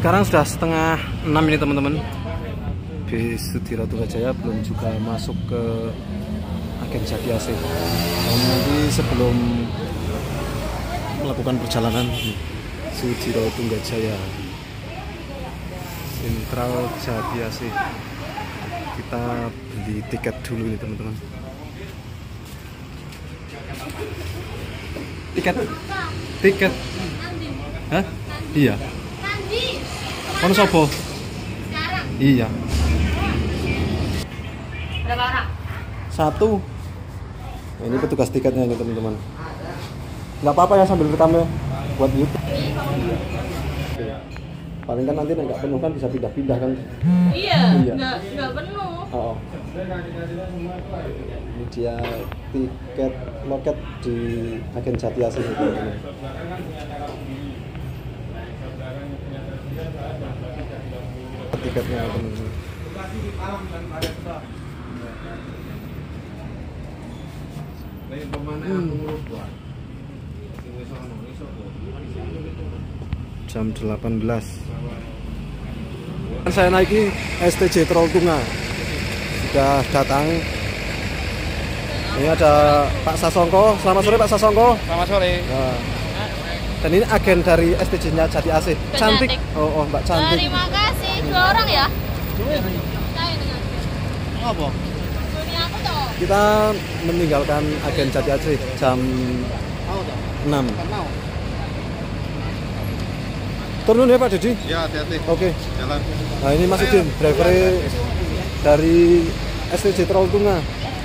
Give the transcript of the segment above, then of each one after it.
Sekarang sudah setengah 6 ini teman-teman. Bis Sudiro Tunggajaya belum juga masuk ke agen Jati Asih. Dan nanti sebelum melakukan perjalanan Sudiro Tunggajaya Sentral Jati Asih, kita beli tiket dulu nih teman-teman. Tiket hah? Iya. Kono sopo? Iya. Berapa orang? 1. Nah, ini petugas tiketnya ini teman-teman. Nggak apa-apa ya sambil rekam ya buat YouTube. Paling kan nanti nggak penuh kan bisa pindah-pindah kan? Iya. Nggak penuh. Oh. Ini dia tiket loket di agen Jati Asih ini teman-teman. Tiketnya teman-teman. Jam 18. Saya naiki STJ Troltunga. Sudah datang. Ini ada Pak Sasongko. Selamat sore Pak Sasongko. Selamat sore. Nah. Dan ini agen dari STJ-nya Jati Asih. Cantik. Oh, Mbak cantik. Terima kasih. 2 orang ya? Apa? Kita meninggalkan agen Jati Asih jam 6. Turun ya Pak Dedi? Ya, hati-hati. Oke. Jalan. Nah ini Mas Udin, driver dari STJ Troltunga.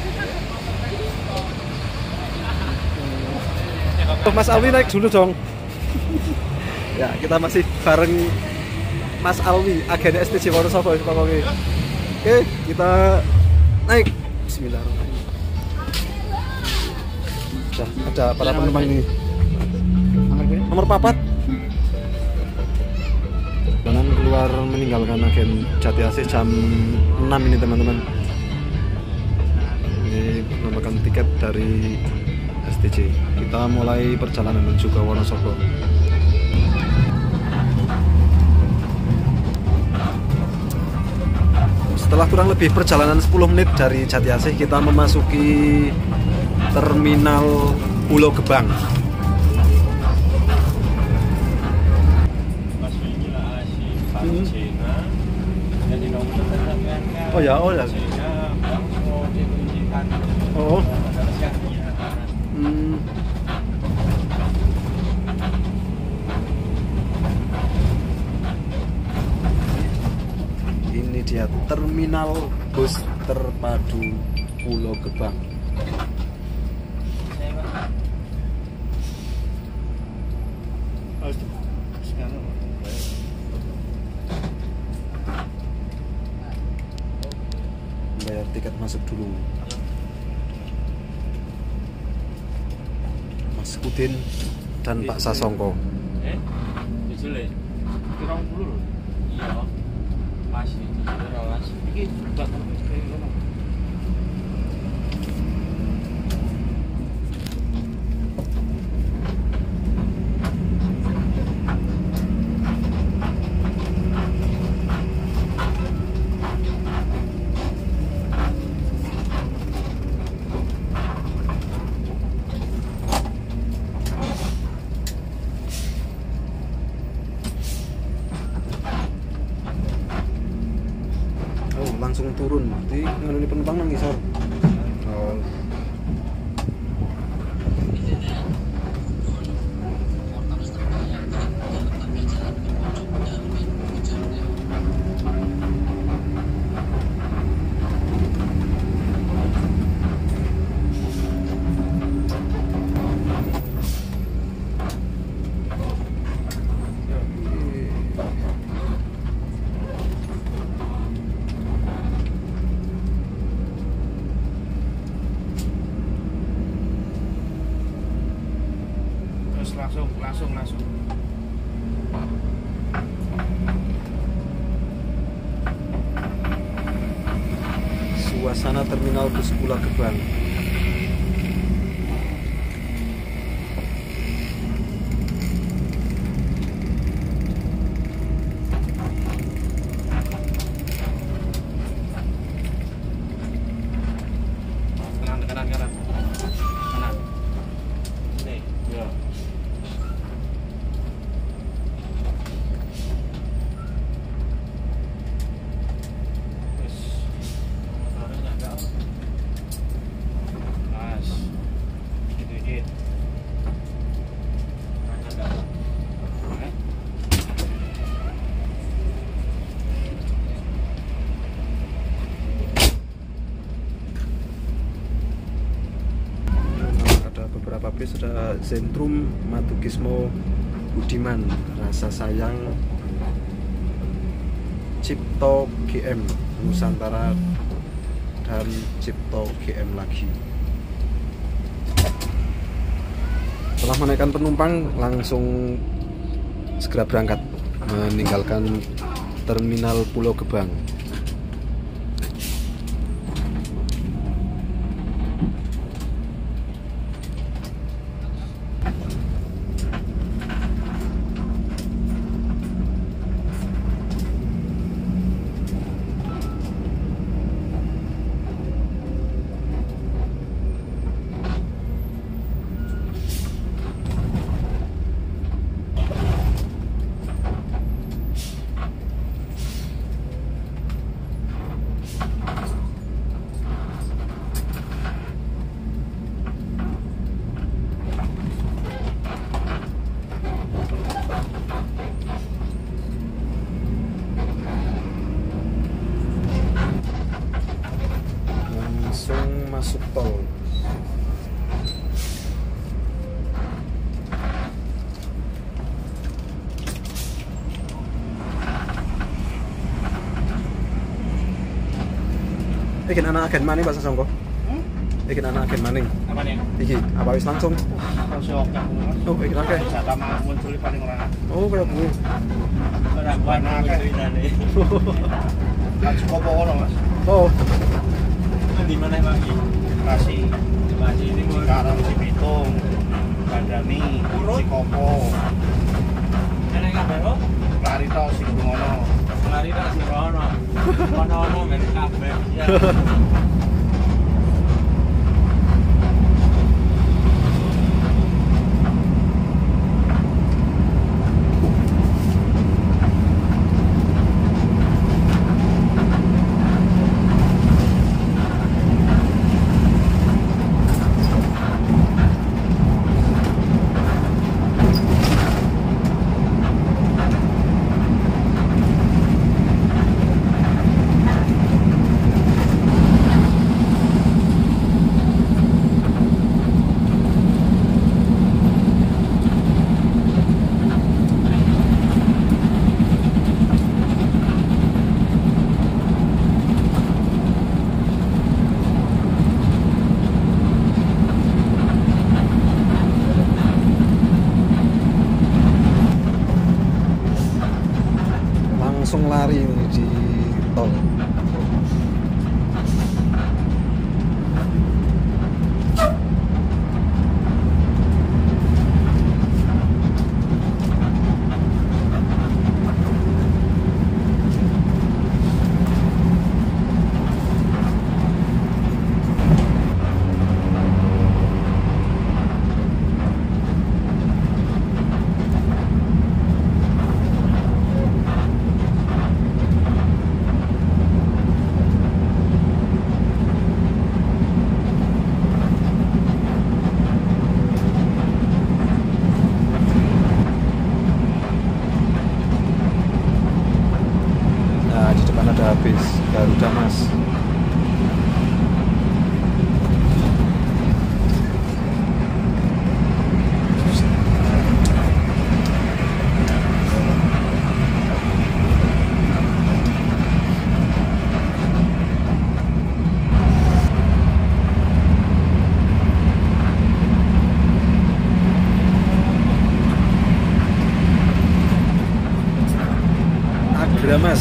Mas Alwi naik dulu dong. Ya, kita masih bareng Mas Alwi, agen STJ Wonosobo pokoknya. Oke, kita naik. Bismillahirrahmanirrahim. Ada para penumpang ini. Nomor 4. Perjalanan keluar meninggalkan agen Jati Asih jam 6 ini teman-teman. Ini merupakan tiket dari STJ. Kita mulai perjalanan menuju ke Wonosobo. Setelah kurang lebih perjalanan 10 menit dari Jati Asih, kita memasuki Terminal Pulau Gebang. Oh ya. Oh. Ini dia terminal bus terpadu Pulau Gebang. Bayar tiket masuk dulu. Mas Udin dan Pak Sasongko. Langsung turun, jadi nganuni penumpang nang ngisor. Oh. Langsung. Suasana terminal bus Pulau Gebang. Oke, sudah Zentrum Madukismo Budiman, Rasa Sayang, Cipto GM Nusantara, dan Cipto GM lagi. Setelah menaikkan penumpang, langsung segera berangkat meninggalkan Terminal Pulau Gebang. Langsung masuk tol. Iki anak agen maning Pak Sasongko. Iki anak agen maning. Apa nih? Iki apa wis langsung? Langsung oke. Oh, iki akeh. Wisata mah muncul paling ora. Oh, kaya bu. Ora kuat ceritane. Kan cukup ono, Mas. Oh, Di mana Pak? Masih ini Cikarang, Cibitung, Bandami, Cikopo. Ana kabeh kok? Clarita sing ngono. Clarita sing ono. Ono men kabeh. langsung lari ini di tol. Nah, di depan ada habis Garuda Mas. Agramas.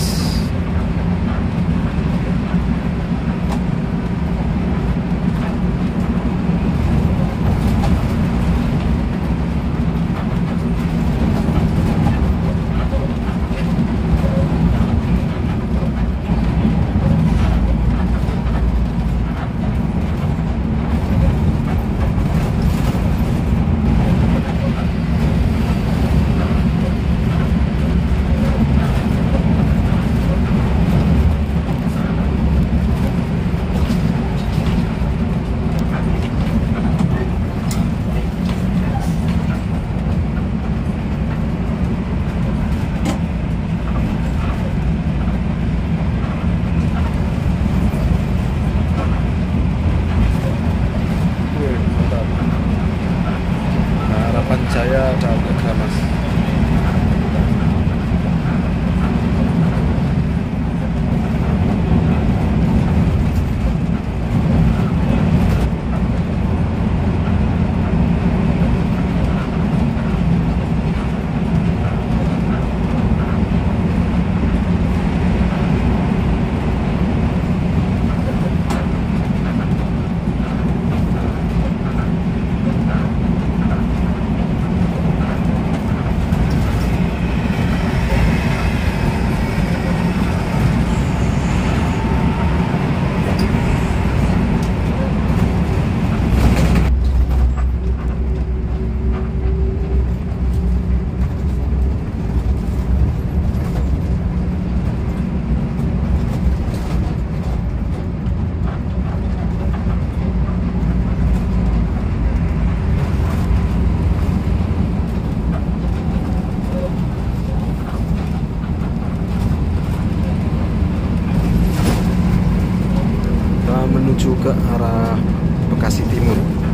ke arah Bekasi Timur.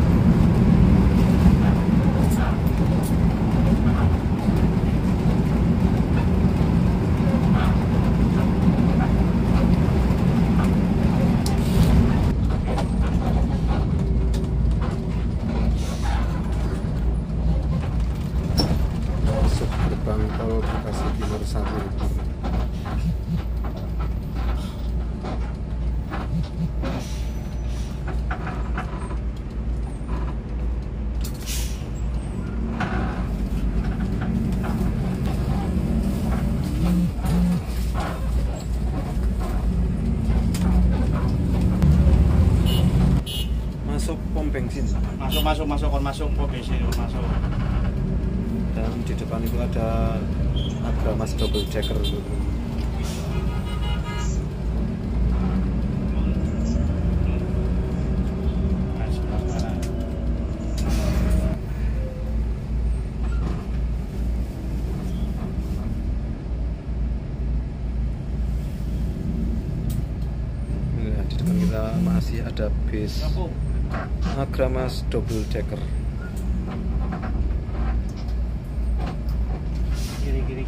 Masuk gerbang tol Bekasi Timur 1. Masuk pom bensin. Masuk pom bensin masuk. Dan di depan itu ada Agramas double decker. Nah, di depan kita masih ada bis Agramas double decker. Kiri.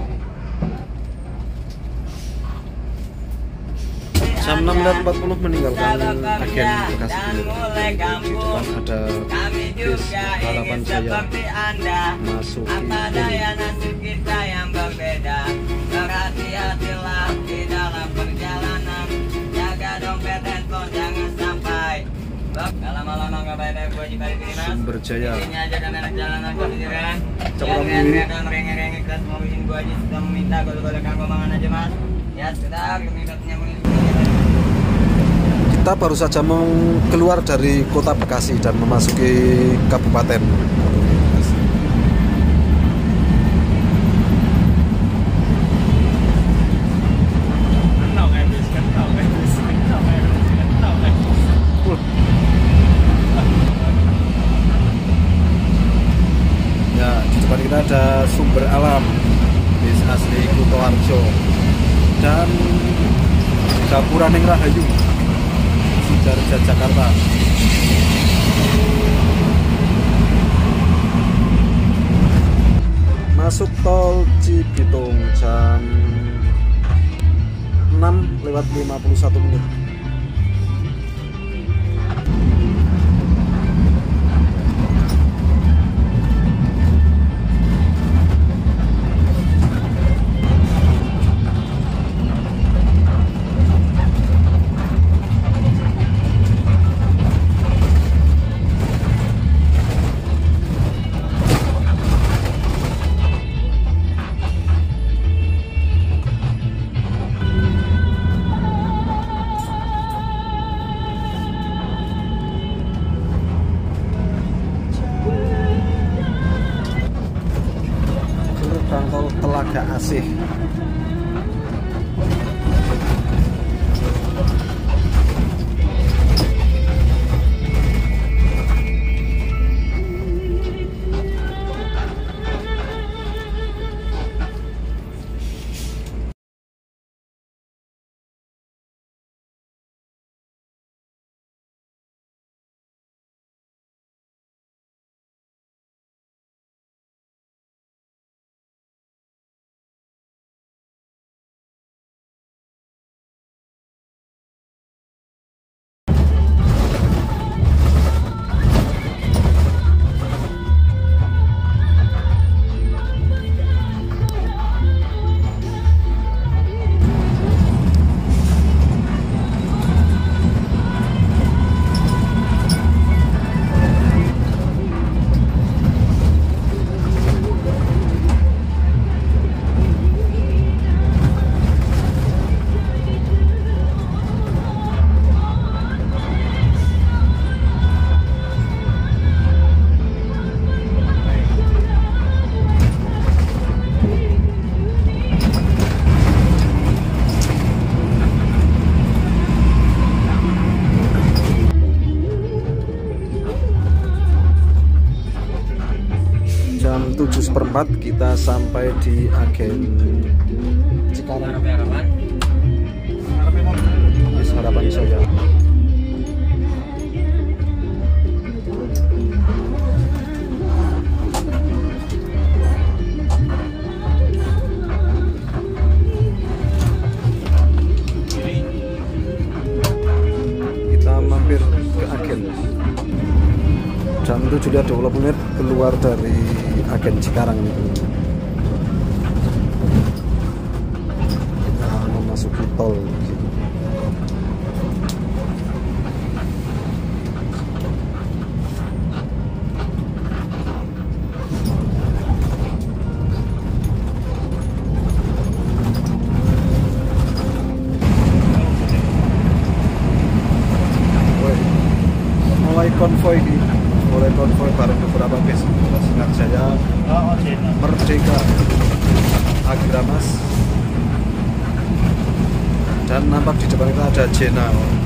Jam 6.40 meninggalkan agen Bekasi Timur. Di depan ada bis Harapan Jaya masuki Puri. Kita yang berbeda, berhati-hatilah di dalam perjalanan, jaga dompet handphone jangan sampai lama-lama nggak bayar kewajiban ini mas. Sumber Jaya. Ini aja dan anak jalanan kebijakan. Coklat Jangan Bumi. dan rengek-rengek kelas mau izin gua aja sudah meminta gol-gol kanggo mangan aja mas. Ya sudah kami datangnya Kita baru saja mau keluar dari kota Bekasi dan memasuki Kabupaten Bekasi. Ya, di depan kita ada Sumber Alam, bis asli Kutoarjo, dan Gapuran Ning Rahayu, Sidarja Jakarta. Masuk tol Cibitung jam 6:51. Gerbang tol Telaga Asih. Jam 7:04 kita sampai di agen Cikarang. Bis Harapan Jaya. 7 lihat 20 menit keluar dari agen Cikarang itu. Kita memasuki tol gitu. mulai konvoy bareng beberapa bis Sinar Jaya, Merdeka, Agramas, dan nampak di depan kita ada Jena.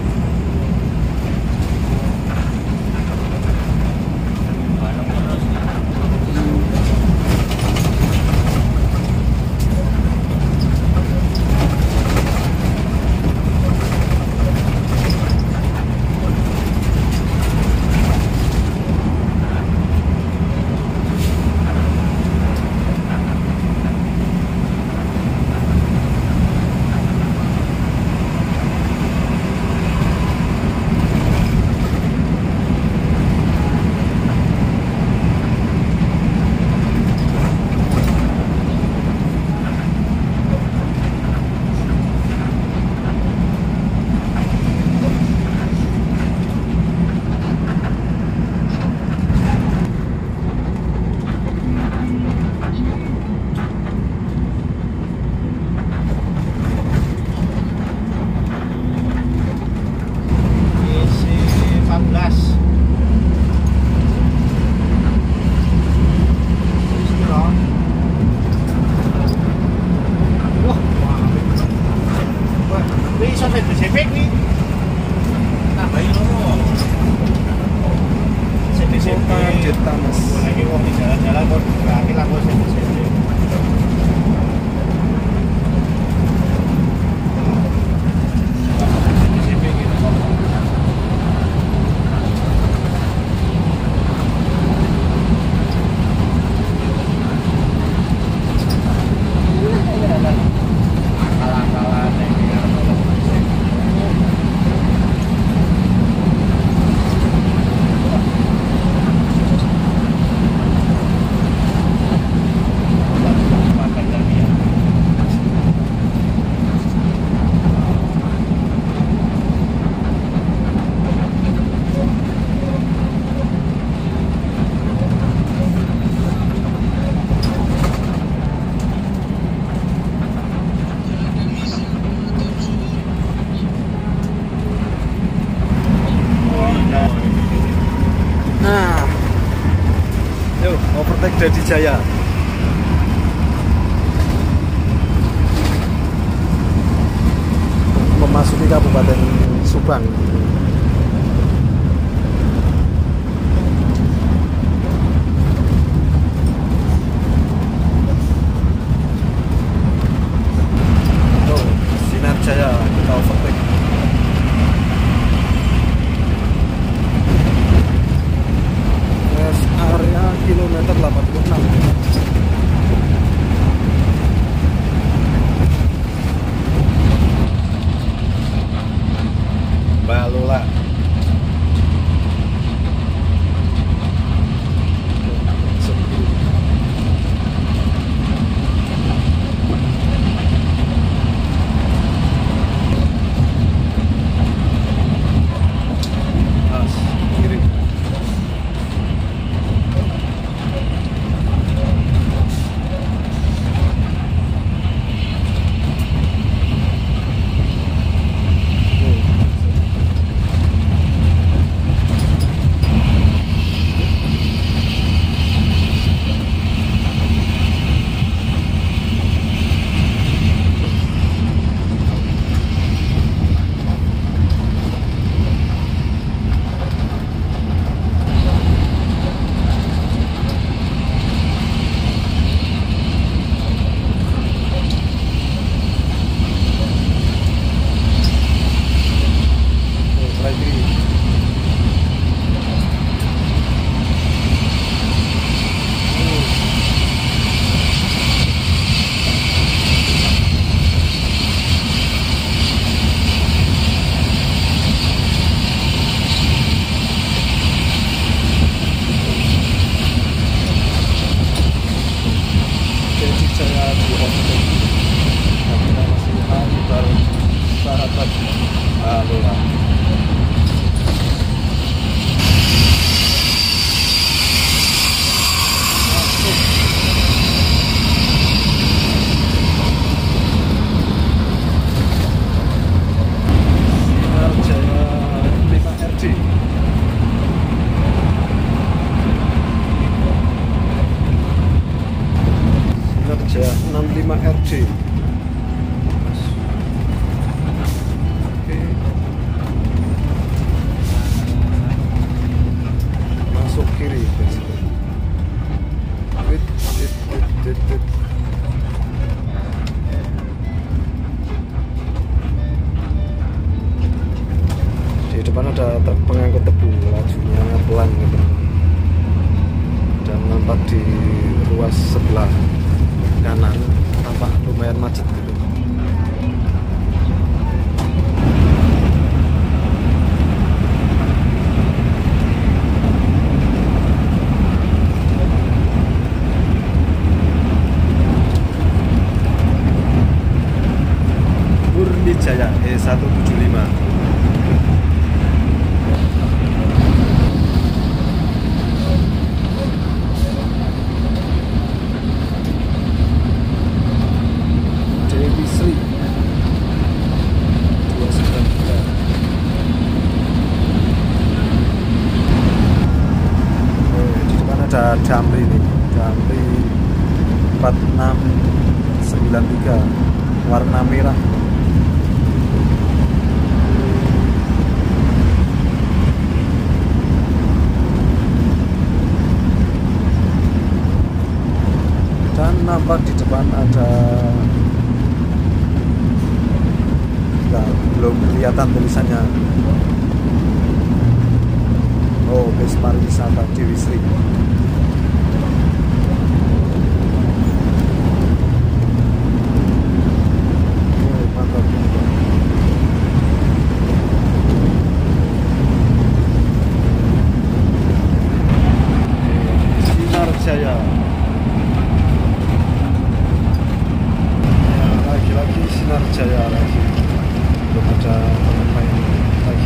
Overtake Dadi Jaya. Memasuki Kabupaten Subang. Sinar Jaya kita overtake. Area kilometer 86. Balik istirahat lagi. Lalu Sinar Jaya 5RD. Sinar Jaya 65RD. Oke. Masuk kiri guys. Wit. Di depan ada truk pengangkut tebu, lajunya pelan gitu. Dan nampak di ruas sebelah kanan tampak lumayan macet gitu. Jaya E175. Dewi Sri 293. Di depan ada Damri nih, Damri 4693 warna merah. Dan nampak di depan ada, nah, belum kelihatan tulisannya. Oh, bus pariwisata Dewi Sri. Oh, mantap. Sinar Jaya. Lagi Sinar Jaya lagi, belum ada teman lain lagi.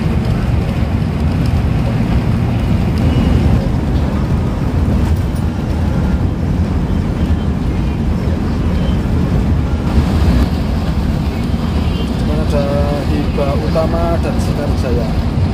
Cuman ada Hiba Utama dan Sinar Jaya.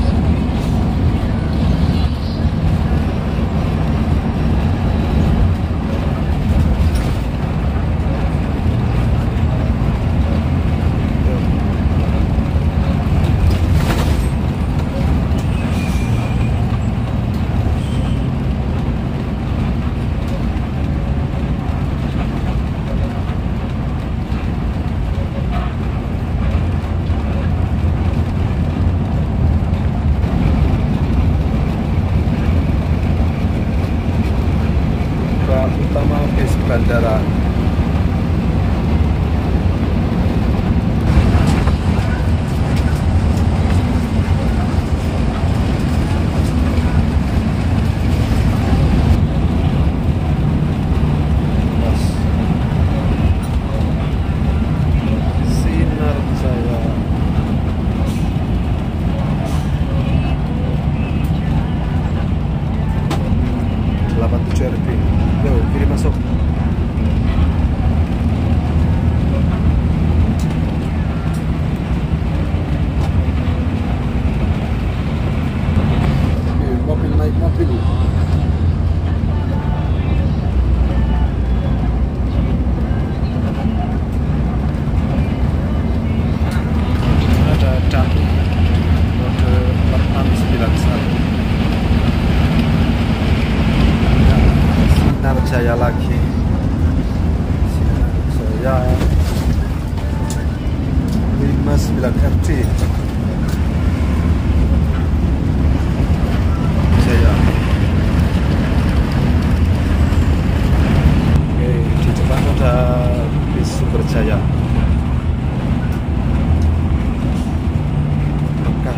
Utama bis bandara. Sinar Jaya. 87 RB. Yo, kiri masuk. Mobil naik mobil. Ada Damri mode 4691. Sinar Jaya lagi. Sinar Jaya 59RT. Jaya. Oke, di depan ada bis Super Jaya. Mekah.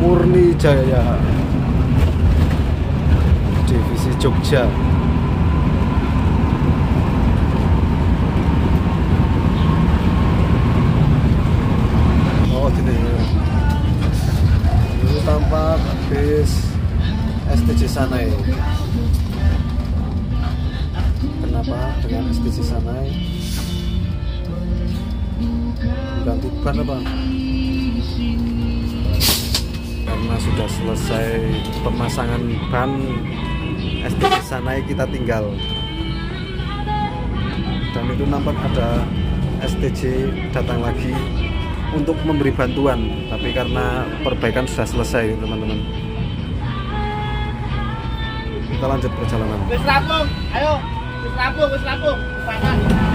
Murni Jaya Divisi Jogja. Oh gini ya. Ini tampak bis STJ Sanai. Kenapa dengan STJ Sanai? Ganti ban apa? Karena sudah selesai pemasangan ban STJ Sanai, kita tinggal. Dan itu nampak ada STJ datang lagi untuk memberi bantuan, tapi karena perbaikan sudah selesai teman-teman. Kita lanjut perjalanan. Wis rampung, ayo. Wis rampung, wis rampung. Sana.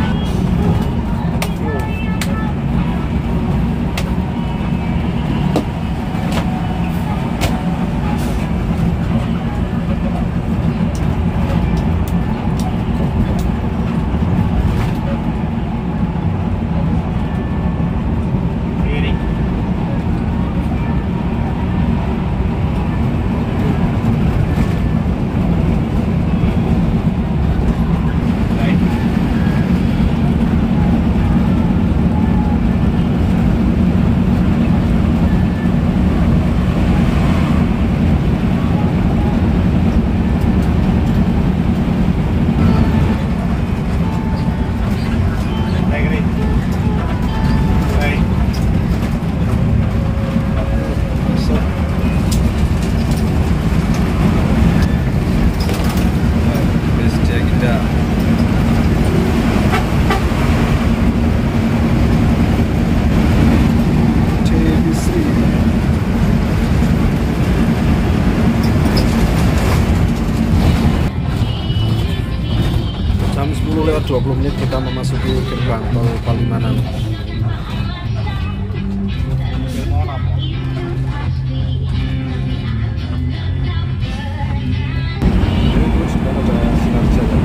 Jam 10:20 kita memasuki gerbang tol Palimanan. Ini sudah ada sinar jalan.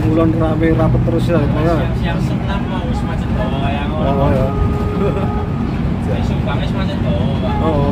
Mulon rame rapet terus ya. Siang senam mau macet kayak ngono. Oh ya. Besok Kamis macet Pak. Oh.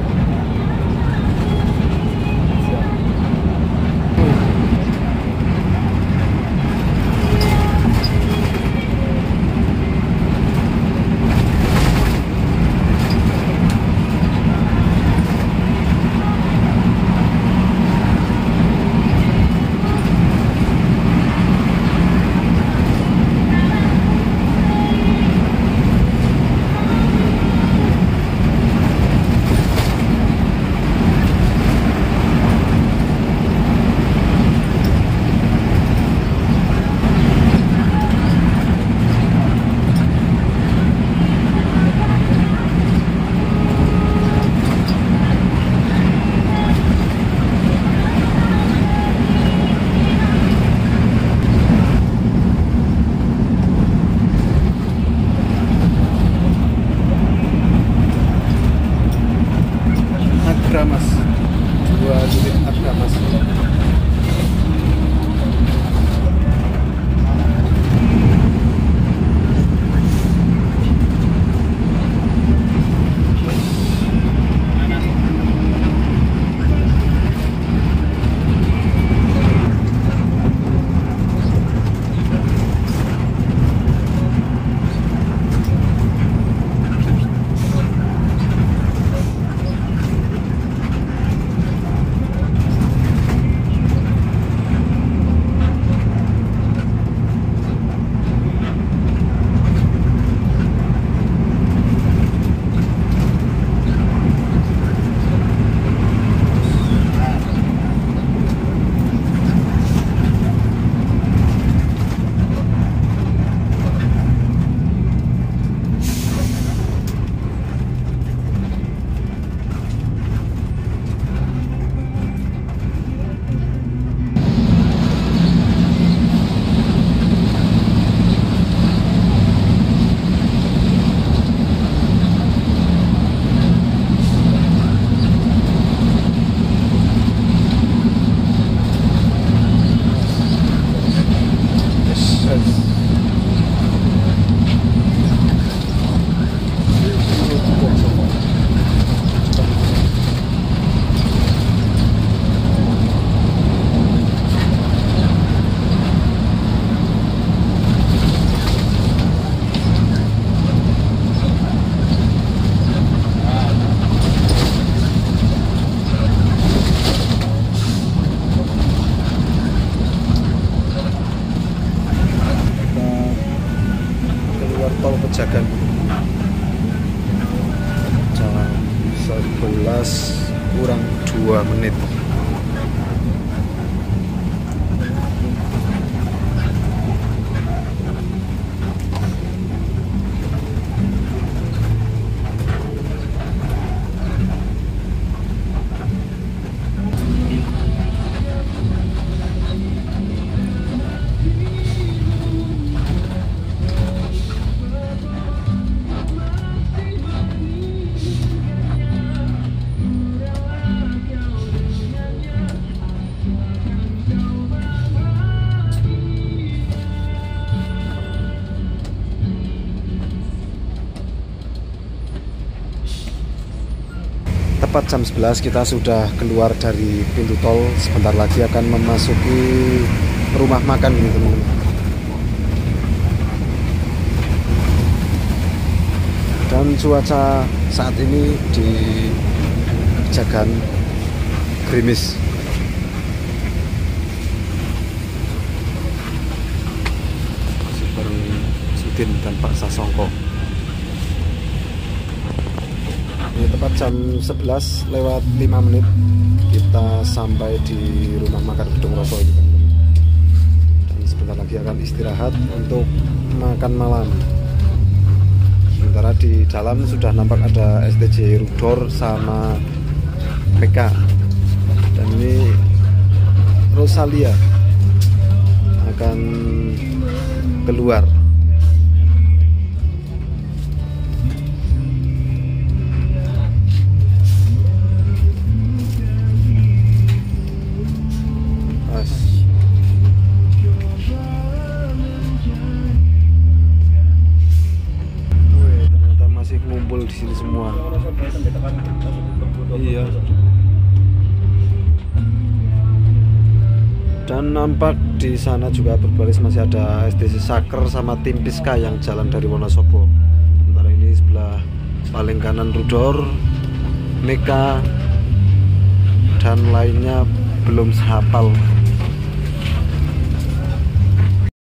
Agramas 2 unit Agramas. Tol Pejagan jam 11 kurang 2 menit. Tepat jam 11 kita sudah keluar dari pintu tol. Sebentar lagi akan memasuki rumah makan ini teman-teman. Dan cuaca saat ini di Pejagan gerimis. Masih bareng Sudin dan Pak Sasongko. Ini tepat jam 11 lewat 5 menit kita sampai di rumah makan Gedung Roso ini, teman-teman. Dan sebentar lagi akan istirahat untuk makan malam. Sementara di dalam sudah nampak ada STJ Rudor sama PK. Dan ini Rosalia akan keluar. Dan nampak di sana juga berbaris masih ada STC Saker sama tim Piska yang jalan dari Wonosobo. Sementara ini sebelah paling kanan Rudor, Meka, dan lainnya belum hafal.